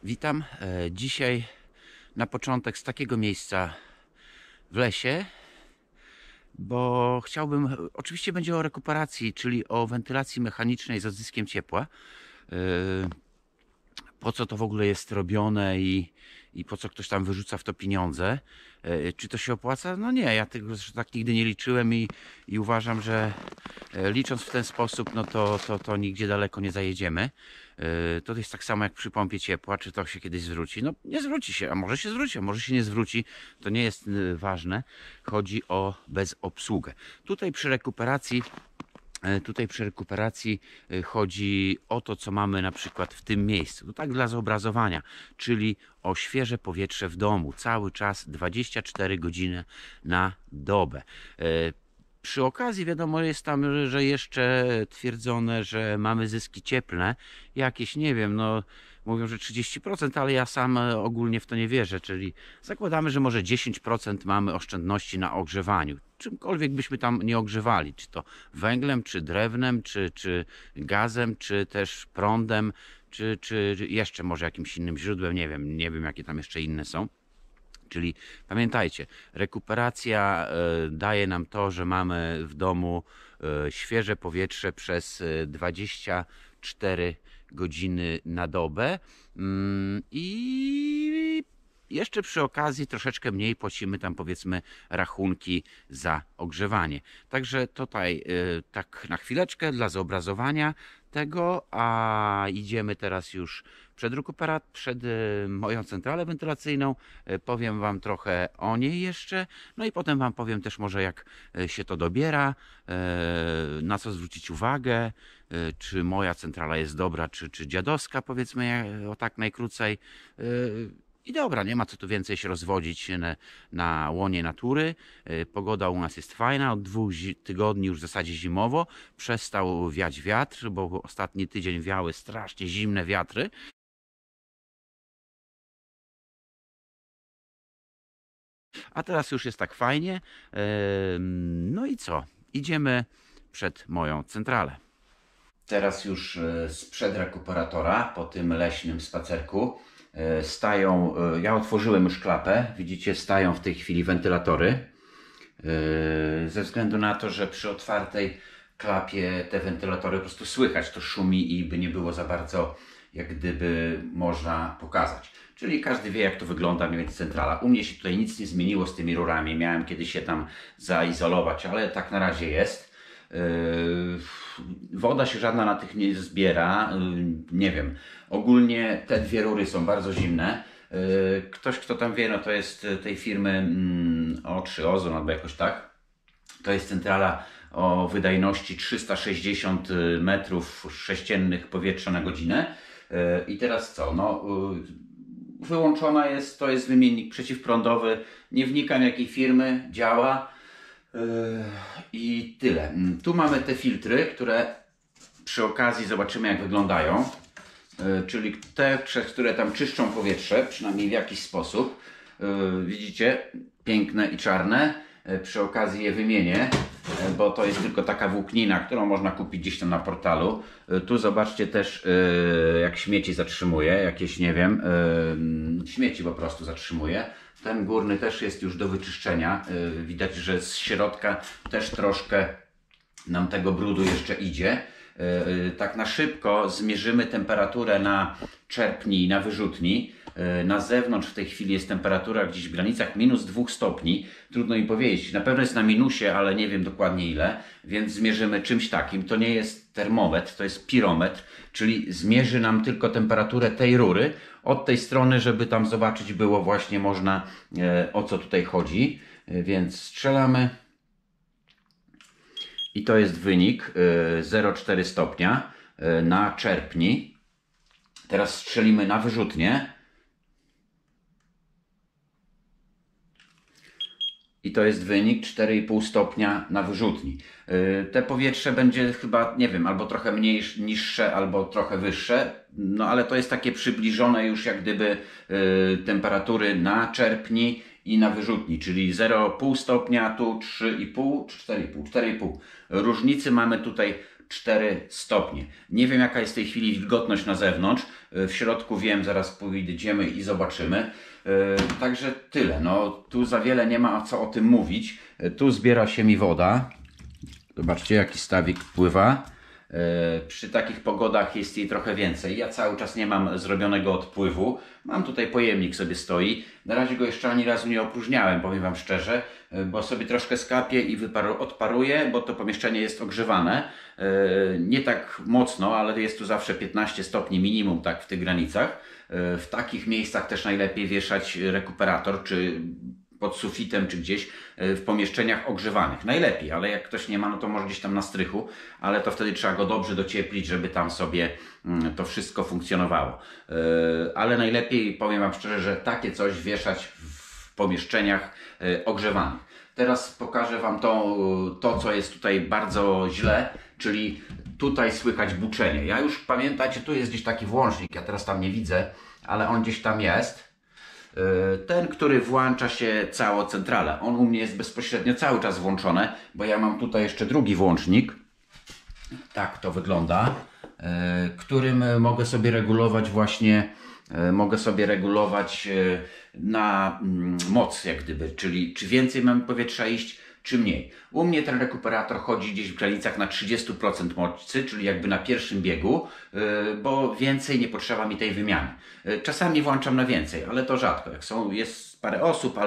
Witam. Dzisiaj na początek z takiego miejsca w lesie, bo chciałbym, oczywiście będzie o rekuperacji, czyli o wentylacji mechanicznej z odzyskiem ciepła. Po co to w ogóle jest robione i po co ktoś tam wyrzuca w to pieniądze. Czy to się opłaca? No nie, ja tego zresztą tak nigdy nie liczyłem i uważam, że licząc w ten sposób, no to nigdzie daleko nie zajedziemy. To jest tak samo jak przy pompie ciepła, czy to się kiedyś zwróci? No nie zwróci się, a może się zwróci, a może się nie zwróci, to nie jest ważne. Chodzi o bezobsługę. Tutaj przy rekuperacji chodzi o to, co mamy na przykład w tym miejscu. To tak dla zobrazowania, czyli o świeże powietrze w domu. Cały czas 24 godziny na dobę. Przy okazji wiadomo jest tam, że jeszcze twierdzone, że mamy zyski cieplne. Jakieś, nie wiem, no mówią, że 30%, ale ja sam ogólnie w to nie wierzę. Czyli zakładamy, że może 10% mamy oszczędności na ogrzewaniu. Czymkolwiek byśmy tam nie ogrzewali. Czy to węglem, czy drewnem, czy gazem, czy też prądem, czy jeszcze może jakimś innym źródłem. Nie wiem jakie tam jeszcze inne są. Czyli pamiętajcie, rekuperacja daje nam to, że mamy w domu świeże powietrze przez 24 godziny na dobę i jeszcze przy okazji troszeczkę mniej płacimy tam powiedzmy rachunki za ogrzewanie. Także tutaj tak na chwileczkę dla zobrazowania tego, a idziemy teraz już przed moją centralę wentylacyjną. Powiem Wam trochę o niej jeszcze, no i potem Wam powiem też może jak się to dobiera, na co zwrócić uwagę, czy moja centrala jest dobra, czy dziadowska, powiedzmy o tak najkrócej. I dobra, nie ma co tu więcej się rozwodzić na łonie natury. Pogoda u nas jest fajna, od 2 tygodni już w zasadzie zimowo. Przestał wiać wiatr, bo ostatni tydzień wiały strasznie zimne wiatry. A teraz już jest tak fajnie. No i co? Idziemy przed moją centralę. Teraz już sprzed rekuperatora, po tym leśnym spacerku, stają, ja otworzyłem już klapę, widzicie, stają w tej chwili wentylatory. Ze względu na to, że przy otwartej klapie te wentylatory po prostu słychać, to szumi i by nie było za bardzo jak gdyby można pokazać. Czyli każdy wie jak to wygląda mniej więcej centrala. U mnie się tutaj nic nie zmieniło z tymi rurami, miałem kiedyś się tam zaizolować, ale tak na razie jest. Woda się żadna na tych nie zbiera, nie wiem. Ogólnie te 2 rury są bardzo zimne. Ktoś kto tam wie, no to jest tej firmy O3 Ozon albo jakoś tak. To jest centrala o wydajności 360 metrów sześciennych powietrza na godzinę. I teraz co? No, wyłączona jest, to jest wymiennik przeciwprądowy. Nie wnikam jakiej firmy, działa. I tyle. Tu mamy te filtry, które przy okazji zobaczymy jak wyglądają. Czyli te, które tam czyszczą powietrze, przynajmniej w jakiś sposób. Widzicie? Piękne i czarne. Przy okazji je wymienię, bo to jest tylko taka włóknina, którą można kupić gdzieś tam na portalu. Tu zobaczcie też jak śmieci zatrzymuje, jakieś nie wiem, śmieci po prostu zatrzymuje. Ten górny też jest już do wyczyszczenia. Widać, że z środka też troszkę nam tego brudu jeszcze idzie. Tak na szybko zmierzymy temperaturę na czerpni i na wyrzutni. Na zewnątrz w tej chwili jest temperatura gdzieś w granicach -2 stopni. Trudno mi powiedzieć. Na pewno jest na minusie, ale nie wiem dokładnie ile. Więc zmierzymy czymś takim. To nie jest termometr, to jest pirometr. Czyli zmierzy nam tylko temperaturę tej rury. Od tej strony, żeby tam zobaczyć było właśnie można o co tutaj chodzi. Więc strzelamy. I to jest wynik 0,4 stopnia na czerpni. Teraz strzelimy na wyrzutnię. I to jest wynik 4,5 stopnia na wyrzutni. Te powietrze będzie chyba, nie wiem, albo trochę niższe, albo trochę wyższe. No ale to jest takie przybliżone już jak gdyby temperatury na czerpni i na wyrzutni, czyli 0,5 stopnia, tu 3,5 czy 4,5. Różnicy mamy tutaj 4 stopnie. Nie wiem, jaka jest w tej chwili wilgotność na zewnątrz. W środku wiem, zaraz pójdziemy i zobaczymy. Także tyle. No, tu za wiele nie ma co o tym mówić. Tu zbiera się mi woda. Zobaczcie, jaki stawik pływa. Przy takich pogodach jest jej trochę więcej. Ja cały czas nie mam zrobionego odpływu. Mam tutaj pojemnik, sobie stoi. Na razie go jeszcze ani razu nie opróżniałem, powiem Wam szczerze, bo sobie troszkę skapię i odparuję, bo to pomieszczenie jest ogrzewane. Nie tak mocno, ale jest tu zawsze 15 stopni minimum, tak w tych granicach. W takich miejscach też najlepiej wieszać rekuperator, czy pod sufitem, czy gdzieś w pomieszczeniach ogrzewanych. Najlepiej, ale jak ktoś nie ma, no to może gdzieś tam na strychu, ale to wtedy trzeba go dobrze docieplić, żeby tam sobie to wszystko funkcjonowało. Ale najlepiej, powiem Wam szczerze, że takie coś wieszać w pomieszczeniach ogrzewanych. Teraz pokażę Wam to, co jest tutaj bardzo źle, czyli tutaj słychać buczenie. Ja już, pamiętacie, tu jest gdzieś taki włącznik, ja teraz tam nie widzę, ale on gdzieś tam jest. Ten, który włącza się całą centralę. On u mnie jest bezpośrednio cały czas włączony, bo ja mam tutaj jeszcze drugi włącznik. Tak to wygląda, którym mogę sobie regulować właśnie, na moc jak gdyby, czyli czy więcej mamy powietrza iść, czy mniej. U mnie ten rekuperator chodzi gdzieś w granicach na 30% mocy, czyli jakby na pierwszym biegu, bo więcej nie potrzeba mi tej wymiany. Czasami włączam na więcej, ale to rzadko. Jak jest parę osób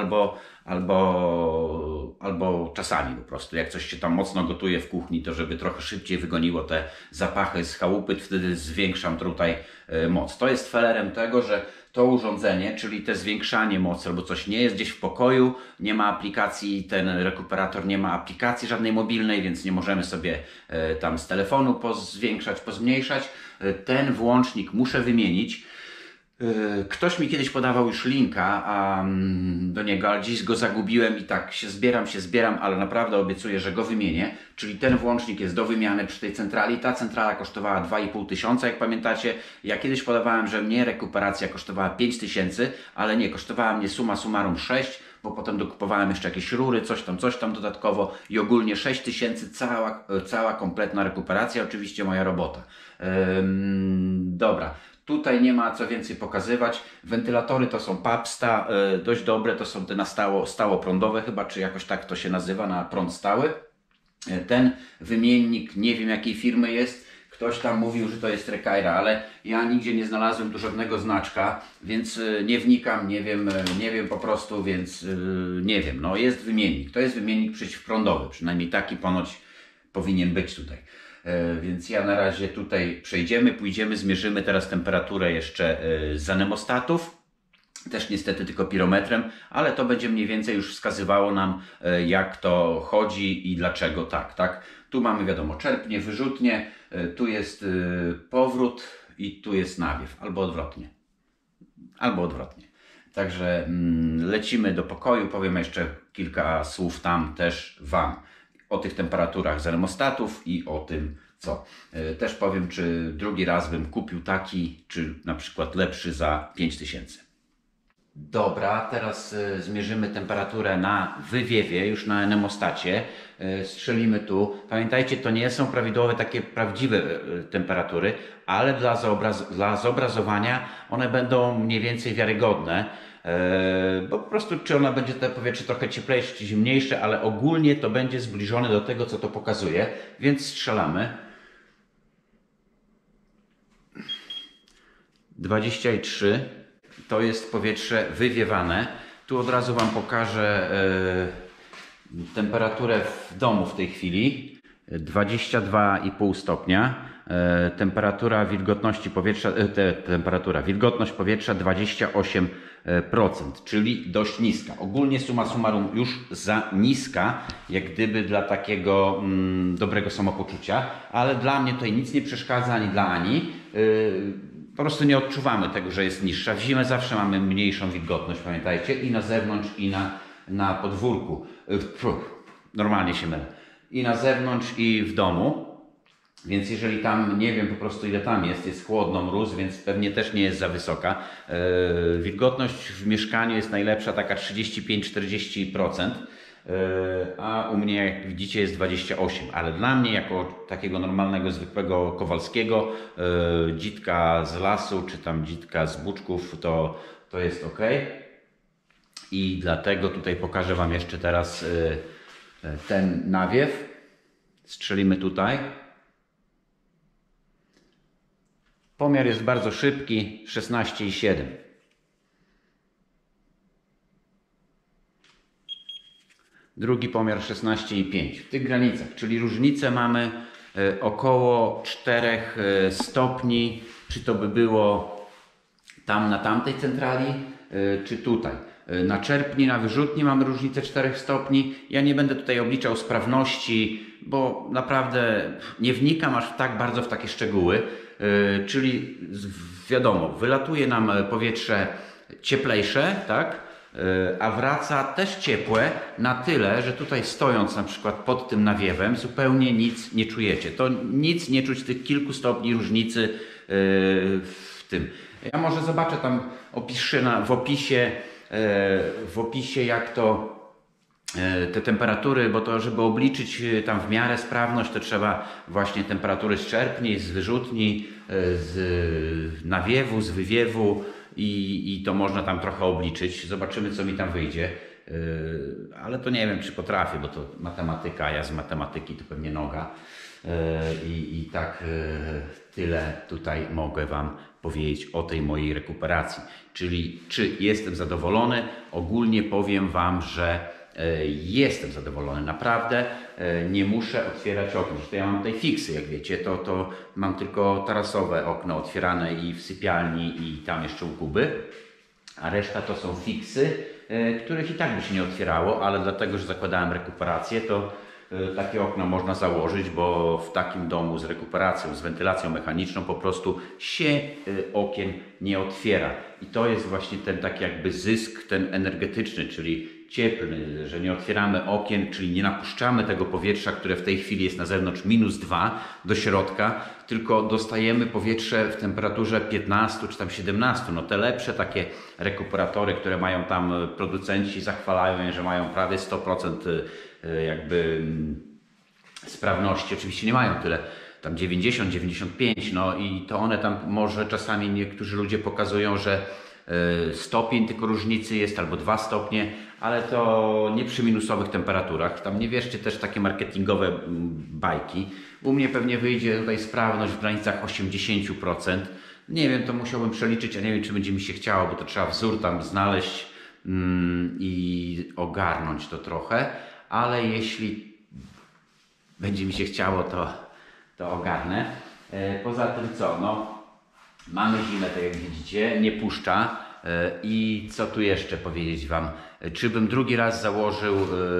albo czasami po prostu. Jak coś się tam mocno gotuje w kuchni, to żeby trochę szybciej wygoniło te zapachy z chałupy, wtedy zwiększam tutaj moc. To jest felerem tego, że to urządzenie, czyli te zwiększanie mocy albo coś nie jest gdzieś w pokoju, nie ma aplikacji, ten rekuperator nie ma aplikacji żadnej mobilnej, więc nie możemy sobie tam z telefonu pozwiększać, pozmniejszać. Ten włącznik muszę wymienić. Ktoś mi kiedyś podawał już linka do niego, ale dziś go zagubiłem i tak się zbieram, ale naprawdę obiecuję, że go wymienię. Czyli ten włącznik jest do wymiany przy tej centrali. Ta centrala kosztowała 2500, jak pamiętacie. Ja kiedyś podawałem, że mnie rekuperacja kosztowała 5000, ale nie, kosztowała mnie summa summarum 6, bo potem dokupowałem jeszcze jakieś rury, coś tam dodatkowo i ogólnie 6000, cała kompletna rekuperacja, oczywiście moja robota. Dobra. Tutaj nie ma co więcej pokazywać. Wentylatory to są Papsta, dość dobre, to są te na stałoprądowe chyba, czy jakoś tak to się nazywa, na prąd stały. Ten wymiennik, nie wiem jakiej firmy jest, ktoś tam mówił, że to jest Rekaira, ale ja nigdzie nie znalazłem tu żadnego znaczka, więc nie wnikam, nie wiem po prostu, więc nie wiem. No jest wymiennik, to jest wymiennik przeciwprądowy, przynajmniej taki ponoć powinien być tutaj. Więc ja na razie tutaj pójdziemy, zmierzymy teraz temperaturę jeszcze z anemostatów. Też niestety tylko pirometrem, ale to będzie mniej więcej już wskazywało nam, jak to chodzi i dlaczego tak. Tu mamy, wiadomo, czerpnie, wyrzutnie, tu jest powrót i tu jest nawiew, albo odwrotnie. Także lecimy do pokoju, powiem jeszcze kilka słów tam też Wam o tych temperaturach z anemostatów i o tym, co. Też powiem, czy drugi raz bym kupił taki, czy na przykład lepszy za 5000. Dobra, teraz zmierzymy temperaturę na wywiewie, już na anemostacie. Strzelimy tu. Pamiętajcie, to nie są prawidłowe, takie prawdziwe temperatury, ale dla zobrazowania one będą mniej więcej wiarygodne. Bo po prostu czy ona będzie to powietrze trochę cieplejsze czy zimniejsze, ale ogólnie to będzie zbliżone do tego, co to pokazuje, więc strzelamy. 23 to jest powietrze wywiewane. Tu od razu Wam pokażę temperaturę w domu w tej chwili. 22,5 stopnia. Wilgotność powietrza 28%, czyli dość niska. Ogólnie summa summarum już za niska, jak gdyby dla takiego dobrego samopoczucia, ale dla mnie tutaj nic nie przeszkadza, ani dla Ani. Po prostu nie odczuwamy tego, że jest niższa. W zimę zawsze mamy mniejszą wilgotność, pamiętajcie, i na zewnątrz, i na podwórku. Normalnie się mylę. I na zewnątrz, i w domu. Więc jeżeli tam, nie wiem po prostu ile tam jest chłodno, mróz, więc pewnie też nie jest za wysoka. Wilgotność w mieszkaniu jest najlepsza, taka 35-40%. a u mnie, jak widzicie, jest 28, ale dla mnie, jako takiego normalnego, zwykłego Kowalskiego, dzitka z lasu, czy tam dzitka z buczków, to jest ok. I dlatego tutaj pokażę Wam jeszcze teraz ten nawiew. Strzelimy tutaj. Pomiar jest bardzo szybki, 16,7. Drugi pomiar 16,5. W tych granicach, czyli różnicę mamy około 4 stopni, czy to by było tam na tamtej centrali, czy tutaj. Na czerpni, na wyrzutni mamy różnicę 4 stopni. Ja nie będę tutaj obliczał sprawności, bo naprawdę nie wnikam aż tak bardzo w takie szczegóły. Czyli wiadomo, wylatuje nam powietrze cieplejsze, tak? A wraca też ciepłe na tyle, że tutaj stojąc na przykład pod tym nawiewem zupełnie nic nie czujecie. To nic nie czuć tych kilku stopni różnicy w tym. Ja może zobaczę tam, opiszę w opisie jak to te temperatury, bo to żeby obliczyć tam w miarę sprawność, to trzeba właśnie temperatury z czerpni, z wyrzutni, z nawiewu, z wywiewu i to można tam trochę obliczyć. Zobaczymy, co mi tam wyjdzie. Ale to nie wiem, czy potrafię, bo to matematyka, a ja z matematyki to pewnie noga. I tak tyle tutaj mogę Wam powiedzieć o tej mojej rekuperacji. Czyli czy jestem zadowolony? Ogólnie powiem Wam, że jestem zadowolony, naprawdę. Nie muszę otwierać okna. Tutaj ja mam tutaj fiksy, jak wiecie, to mam tylko tarasowe okno otwierane i w sypialni, i tam jeszcze u Kuby, a reszta to są fiksy, których i tak by się nie otwierało, ale dlatego, że zakładałem rekuperację, to takie okno można założyć, bo w takim domu z rekuperacją, z wentylacją mechaniczną po prostu się okien nie otwiera. I to jest właśnie ten taki jakby zysk, ten energetyczny, czyli cieplny, że nie otwieramy okien, czyli nie napuszczamy tego powietrza, które w tej chwili jest na zewnątrz -2 do środka, tylko dostajemy powietrze w temperaturze 15 czy tam 17. No te lepsze takie rekuperatory, które mają tam producenci, zachwalają je, że mają prawie 100% jakby sprawności. Oczywiście nie mają tyle, tam 90, 95, no i to one tam może czasami niektórzy ludzie pokazują, że stopień tylko różnicy jest, albo 2 stopnie, ale to nie przy minusowych temperaturach. Tam nie wierzcie też takie marketingowe bajki. U mnie pewnie wyjdzie tutaj sprawność w granicach 80%. Nie wiem, to musiałbym przeliczyć, a nie wiem, czy będzie mi się chciało, bo to trzeba wzór tam znaleźć i ogarnąć to trochę, ale jeśli będzie mi się chciało, to ogarnę. Poza tym co? No, mamy zimę, tak jak widzicie, nie puszcza. I co tu jeszcze powiedzieć Wam? Czy bym drugi raz założył,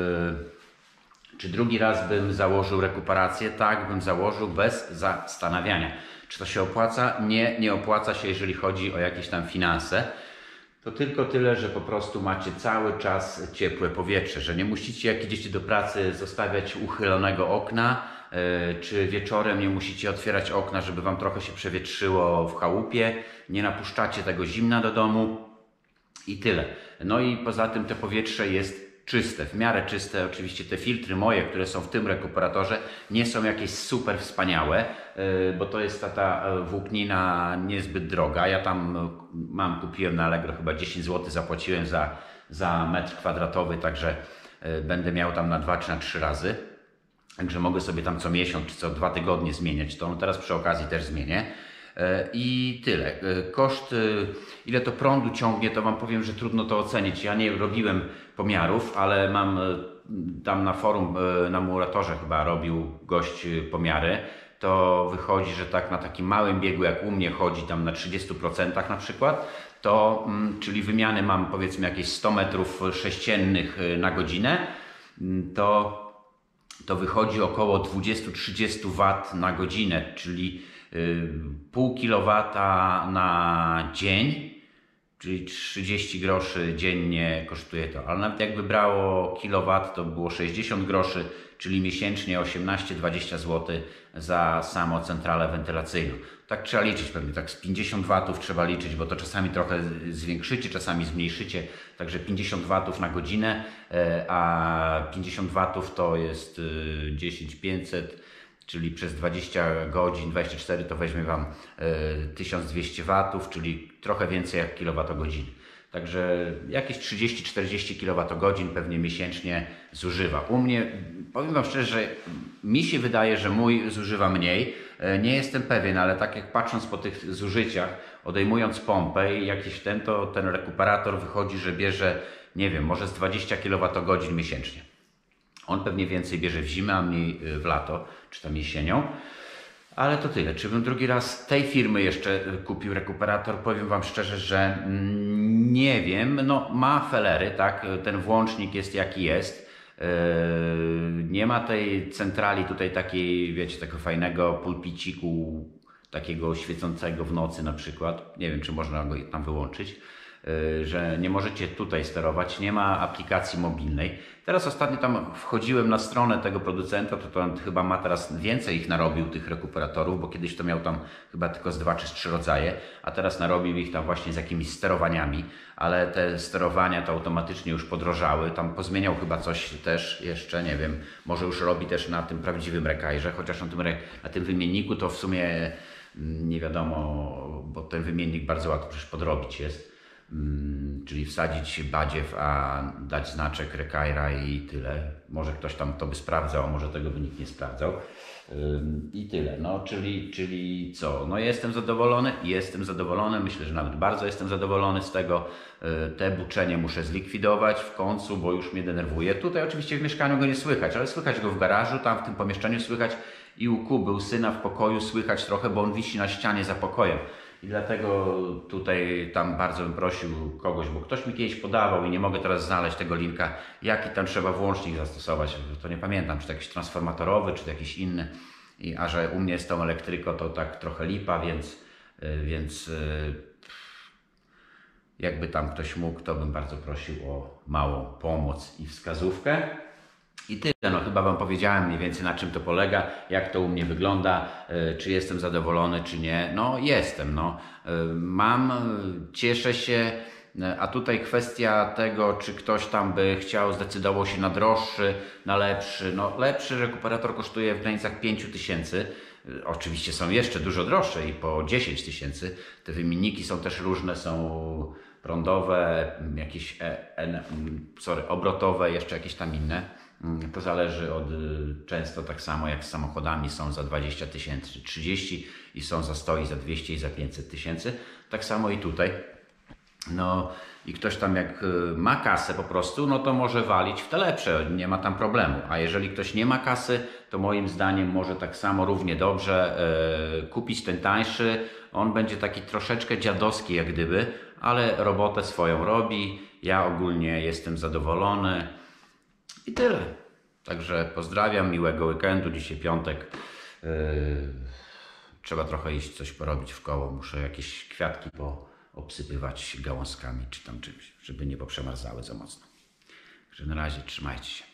rekuperację? Tak, bym założył bez zastanawiania. Czy to się opłaca? Nie, nie opłaca się, jeżeli chodzi o jakieś tam finanse. To tylko tyle, że po prostu macie cały czas ciepłe powietrze, że nie musicie, jak idziecie do pracy, zostawiać uchylonego okna, czy wieczorem nie musicie otwierać okna, żeby Wam trochę się przewietrzyło w chałupie, nie napuszczacie tego zimna do domu i tyle. No i poza tym to powietrze jest czyste, w miarę czyste. Oczywiście te filtry moje, które są w tym rekuperatorze, nie są jakieś super wspaniałe, bo to jest ta włóknina niezbyt droga. Ja tam kupiłem na Allegro, chyba 10 zł zapłaciłem za metr kwadratowy, także będę miał tam na 2 czy na 3 razy. Także mogę sobie tam co miesiąc czy co 2 tygodnie zmieniać. To teraz przy okazji też zmienię. I tyle. Koszt, ile to prądu ciągnie, to Wam powiem, że trudno to ocenić. Ja nie robiłem pomiarów, ale mam tam na forum, na Muratorze chyba robił gość pomiary. To wychodzi, że tak na takim małym biegu, jak u mnie chodzi tam na 30% na przykład, to, czyli wymiany mam powiedzmy jakieś 100 metrów sześciennych na godzinę, to wychodzi około 20-30 W na godzinę, czyli pół kilowata na dzień, czyli 30 groszy dziennie kosztuje to. Ale nawet jakby brało kilowat, to było 60 groszy, czyli miesięcznie 18-20 zł za samą centralę wentylacyjną. Tak trzeba liczyć pewnie, tak z 50 watów trzeba liczyć, bo to czasami trochę zwiększycie, czasami zmniejszycie, także 50 watów na godzinę, a 50 watów to jest 10-500, czyli przez 20 godzin, 24 to weźmie Wam 1200 watów, czyli trochę więcej jak kilowatogodzin. Także jakieś 30-40 kWh pewnie miesięcznie zużywa. U mnie, powiem Wam szczerze, że mi się wydaje, że mój zużywa mniej. Nie jestem pewien, ale tak jak patrząc po tych zużyciach, odejmując pompę i jakiś to ten rekuperator wychodzi, że bierze, nie wiem, może z 20 kWh miesięcznie. On pewnie więcej bierze w zimę, a mniej w lato, czy tam jesienią. Ale to tyle. Czy bym drugi raz tej firmy jeszcze kupił rekuperator? Powiem Wam szczerze, że nie wiem. No, ma felery, tak? Ten włącznik jest jaki jest. Nie ma tej centrali tutaj takiej, wiecie, takiego fajnego pulpiciku, takiego świecącego w nocy na przykład. Nie wiem, czy można go tam wyłączyć. Że nie możecie tutaj sterować, nie ma aplikacji mobilnej. Teraz ostatnio tam wchodziłem na stronę tego producenta, to on chyba ma teraz więcej ich narobił, tych rekuperatorów, bo kiedyś to miał tam chyba tylko z 2 czy 3 rodzaje, a teraz narobił ich tam właśnie z jakimiś sterowaniami, ale te sterowania to automatycznie już podrożały, tam pozmieniał chyba coś też jeszcze, nie wiem, może już robi też na tym prawdziwym rekajrze, chociaż na tym wymienniku to w sumie nie wiadomo, bo ten wymiennik bardzo łatwo przecież podrobić jest. Czyli wsadzić badziew, a dać znaczek Rekajra i tyle. Może ktoś tam to by sprawdzał, a może tego by nikt nie sprawdzał. I tyle. No, czyli co? No jestem zadowolony, myślę, że nawet bardzo jestem zadowolony z tego. Te buczenie muszę zlikwidować w końcu, bo już mnie denerwuje. Tutaj oczywiście w mieszkaniu go nie słychać, ale słychać go w garażu, tam w tym pomieszczeniu słychać i u Kuby, u syna w pokoju słychać trochę, bo on wisi na ścianie za pokojem. I dlatego tutaj tam bardzo bym prosił kogoś, bo ktoś mi kiedyś podawał i nie mogę teraz znaleźć tego linka, jaki tam trzeba włącznik zastosować. To nie pamiętam, czy to jakiś transformatorowy, czy to jakiś inny. A że u mnie z tą elektryką to tak trochę lipa, więc jakby tam ktoś mógł, to bym bardzo prosił o małą pomoc i wskazówkę. I tyle, no chyba Wam powiedziałem mniej więcej, na czym to polega, jak to u mnie wygląda, czy jestem zadowolony, czy nie. No jestem, no. Cieszę się, a tutaj kwestia tego, czy ktoś tam by zdecydował się na droższy, na lepszy. No lepszy rekuperator kosztuje w granicach 5000. Oczywiście są jeszcze dużo droższe i po 10 000. Te wymienniki są też różne, są prądowe, jakieś obrotowe, jeszcze jakieś tam inne. To zależy często tak samo jak z samochodami, są za 20 000, 30 i są za 100 i za 200 i za 500 000. Tak samo i tutaj. No i ktoś tam jak ma kasę po prostu, no to może walić w te lepsze, nie ma tam problemu. A jeżeli ktoś nie ma kasy, to moim zdaniem może tak samo równie dobrze kupić ten tańszy. On będzie taki troszeczkę dziadowski jak gdyby, ale robotę swoją robi. Ja ogólnie jestem zadowolony. I tyle. Także pozdrawiam, miłego weekendu. Dzisiaj piątek. Trzeba trochę iść coś porobić w koło. Muszę jakieś kwiatki obsypywać gałązkami czy tam czymś, żeby nie poprzemarzały za mocno. Także na razie trzymajcie się.